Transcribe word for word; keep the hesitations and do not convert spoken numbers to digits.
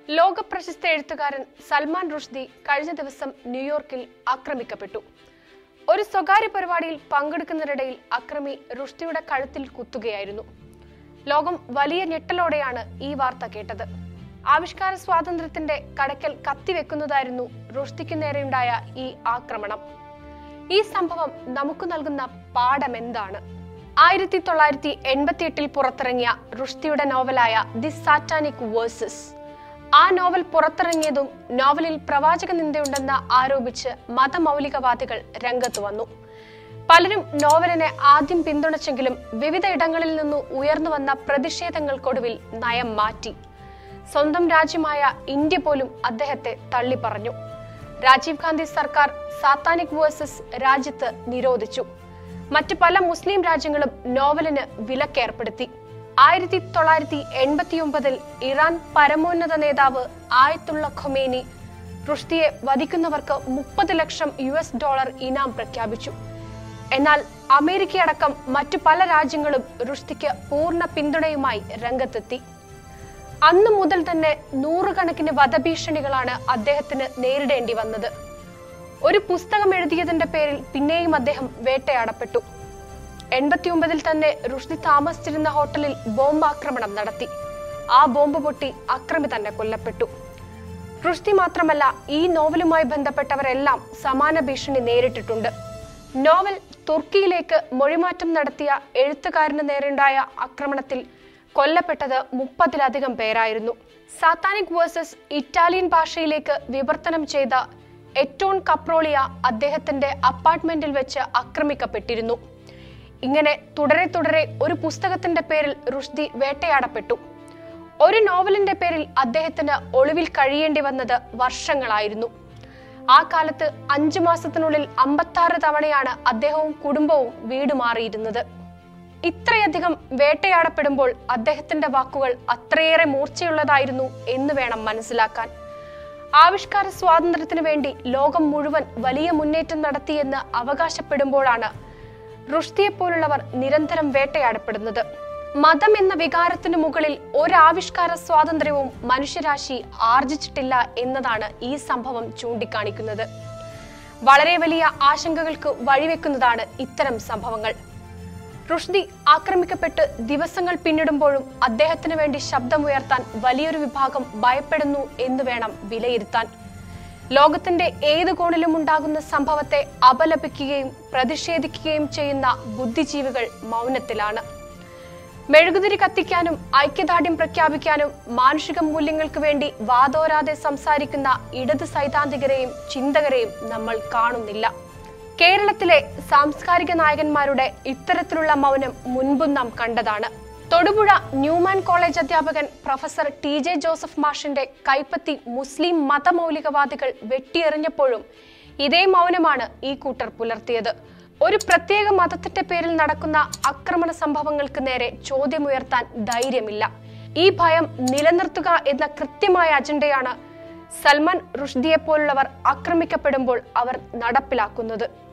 ലോക പ്രശസ്ത എഴുത്തുകാരൻ സൽമാൻ റുഷ്ദി കഴിഞ്ഞ ദിവസം ന്യൂയോർക്കിൽ ആക്രമിക്കപ്പെട്ടു. ഒരു സ്വകാര്യ പരിപാടിയിൽ പങ്കെടുക്കുന്നതിനിടയിൽ അക്രമി റുഷ്ദിയുടെ കഴുത്തിൽ കുത്തുകയായിരുന്നു. ലോകം വലിയ ഞെട്ടലോടെയാണ് ഈ വാർത്ത കേട്ടത്. ആവിഷ്കാര സ്വാതന്ത്ര്യത്തിന്റെ കടക്കൽ കത്തിവെക്കുന്നതായിരുന്നു റുഷ്ദിക്ക് നേരെയുണ്ടായ ഈ ആക്രമണം. ഈ സംഭവം നമുക്ക് നൽകുന്ന പാഠം എന്താണ്? ആയിരത്തി തൊള്ളായിരത്തി എൺപത്തി എട്ടിൽ പുറത്തിറങ്ങിയ റുഷ്ദിയുടെ നോവലായ ദി സാറ്റാനിക് വേഴ്സസ്. ആ നോവൽ പുറത്തിറങ്ങിയതും നോവലിൽ പ്രവാചക നിന്ദയുണ്ടെന്ന് ആരോപിച്ച് മതമൗലികവാദികൾ രംഗത്ത് വന്നു. പലരും നോവലിനെ ആദ്യം പിന്തുണച്ചെങ്കിലും വിവിധ ഇടങ്ങളിൽ നിന്ന് ഉയർന്നു വന്ന പ്രതിഷേധങ്ങൾക്കൊടുവിൽ നയം മാറ്റി. സ്വന്തം രാജ്യമായ ഇന്ത്യ പോലും അദ്ദേഹത്തെ തള്ളിപ്പറഞ്ഞു. രാജീവ് ഗാന്ധി സർക്കാർ സാത്താനിക് വേഴ്സസ് രാജ്യത്ത് നിരോധിച്ചു. മറ്റ് പല മുസ്ലിം രാജ്യങ്ങളും നോവലിന് വിലക്കേർപ്പെടുത്തി. ആയിരത്തി തൊള്ളായിരത്തി എൺപത്തി ഒമ്പതിൽ ഇറാൻ പരമോന്നത നേതാവ് ആയത്തുള്ള ഖൊമേനി റുഷ്ദിയെ വധിക്കുന്നവർക്ക് മുപ്പത് ലക്ഷം യു എസ് ഡോളർ ഇനാം പ്രഖ്യാപിച്ചു. എന്നാൽ അമേരിക്കയടക്കം മറ്റു പല രാജ്യങ്ങളും റുഷ്ദിക്ക് പൂർണ്ണ പിന്തുണയുമായി രംഗത്തെത്തി. അന്നു മുതൽ തന്നെ നൂറുകണക്കിന് വധഭീഷണികളാണ് അദ്ദേഹത്തിന് നേരിടേണ്ടി വന്നത്. ഒരു പുസ്തകം എഴുതിയതിന്റെ പേരിൽ പിന്നെയും അദ്ദേഹം വേട്ടയാടപ്പെട്ടു. എൺപത്തി ഒമ്പതിൽ തന്നെ റുഷ്ദി താമസിച്ചിരുന്ന ഹോട്ടലിൽ ബോംബാക്രമണം നടത്തി. ആ ബോംബ് പൊട്ടി അക്രമി തന്നെ കൊല്ലപ്പെട്ടു. റുഷ്ദി മാത്രമല്ല, ഈ നോവലുമായി ബന്ധപ്പെട്ടവരെല്ലാം സമാന ഭീഷണി നേരിട്ടിട്ടുണ്ട്. നോവൽ തുർക്കിയിലേക്ക് മൊഴിമാറ്റം നടത്തിയ എഴുത്തുകാരന് നേരെയുണ്ടായ ആക്രമണത്തിൽ കൊല്ലപ്പെട്ടത് മുപ്പതിലധികം പേരായിരുന്നു. സാത്താനിക് വേഴ്സസ് ഇറ്റാലിയൻ ഭാഷയിലേക്ക് വിവർത്തനം ചെയ്ത എറ്റോൺ കപ്രോളിയ അദ്ദേഹത്തിന്റെ അപ്പാർട്ട്മെന്റിൽ വെച്ച് ആക്രമിക്കപ്പെട്ടിരുന്നു. ഇങ്ങനെ തുടരെ തുടരെ ഒരു പുസ്തകത്തിന്റെ പേരിൽ റുഷ്ദി വേട്ടയാടപ്പെട്ടു. ഒരു നോവലിന്റെ പേരിൽ അദ്ദേഹത്തിന് ഒളിവിൽ കഴിയേണ്ടി വന്നത് വർഷങ്ങളായിരുന്നു. ആ കാലത്ത് അഞ്ചു മാസത്തിനുള്ളിൽ അമ്പത്തി ആറ് തവണയാണ് അദ്ദേഹവും കുടുംബവും വീട് മാറിയിരുന്നത്. ഇത്രയധികം വേട്ടയാടപ്പെടുമ്പോൾ അദ്ദേഹത്തിന്റെ വാക്കുകൾ അത്രയേറെ മൂർച്ചയുള്ളതായിരുന്നു എന്ന് വേണം മനസ്സിലാക്കാൻ. ആവിഷ്കാര സ്വാതന്ത്ര്യത്തിനു വേണ്ടി ലോകം മുഴുവൻ വലിയ മുന്നേറ്റം നടത്തിയെന്ന് അവകാശപ്പെടുമ്പോഴാണ് റുഷ്ദിയെ പോലുള്ളവർ നിരന്തരം വേട്ടയാടപ്പെടുന്നത്. മതം എന്ന വികാരത്തിന് മുകളിൽ ഒരാവിഷ്കാര സ്വാതന്ത്ര്യവും മനുഷ്യരാശി ആർജിച്ചിട്ടില്ല എന്നതാണ് ഈ സംഭവം ചൂണ്ടിക്കാണിക്കുന്നത്. വളരെ വലിയ ആശങ്കകൾക്ക് വഴിവെക്കുന്നതാണ് ഇത്തരം സംഭവങ്ങൾ. റുഷ്ദി ആക്രമിക്കപ്പെട്ട് ദിവസങ്ങൾ പിന്നിടുമ്പോഴും അദ്ദേഹത്തിന് വേണ്ടി ശബ്ദമുയർത്താൻ വലിയൊരു വിഭാഗം ഭയപ്പെടുന്നു എന്ന് വേണം വിലയിരുത്താൻ. ലോകത്തിന്റെ ഏത് കോണിലും ഉണ്ടാകുന്ന സംഭവത്തെ അപലപിക്കുകയും പ്രതിഷേധിക്കുകയും ചെയ്യുന്ന ബുദ്ധിജീവികൾ മൗനത്തിലാണ്. മെഴുകുതിരി കത്തിക്കാനും ഐക്യദാർഢ്യം പ്രഖ്യാപിക്കാനും മാനുഷിക മൂല്യങ്ങൾക്ക് വേണ്ടി വാതോരാതെ സംസാരിക്കുന്ന ഇടത് സൈദ്ധാന്തികരെയും ചിന്തകരെയും നമ്മൾ കാണുന്നില്ല. കേരളത്തിലെ സാംസ്കാരിക നായകന്മാരുടെ ഇത്തരത്തിലുള്ള മൗനം മുൻപും നാം കണ്ടതാണ്. തൊടുപുഴ ന്യൂമാൻ കോളേജ് അധ്യാപകൻ പ്രൊഫസർ ടി ജെ ജോസഫ് മാഷിന്റെ കൈപ്പത്തി മുസ്ലിം മതമൗലികവാദികൾ വെട്ടിയെറിഞ്ഞപ്പോഴും ഇതേ മൗനമാണ് ഈ കൂട്ടർ പുലർത്തിയത്. ഒരു പ്രത്യേക മതത്തിന്റെ പേരിൽ നടക്കുന്ന ആക്രമണ സംഭവങ്ങൾക്ക് നേരെ ചോദ്യമുയർത്താൻ ധൈര്യമില്ല. ഈ ഭയം നിലനിർത്തുക എന്ന കൃത്യമായ അജണ്ടയാണ് സൽമാൻ റുഷ്ദിയെ പോലുള്ളവർ ആക്രമിക്കപ്പെടുമ്പോൾ അവർ നടപ്പിലാക്കുന്നത്.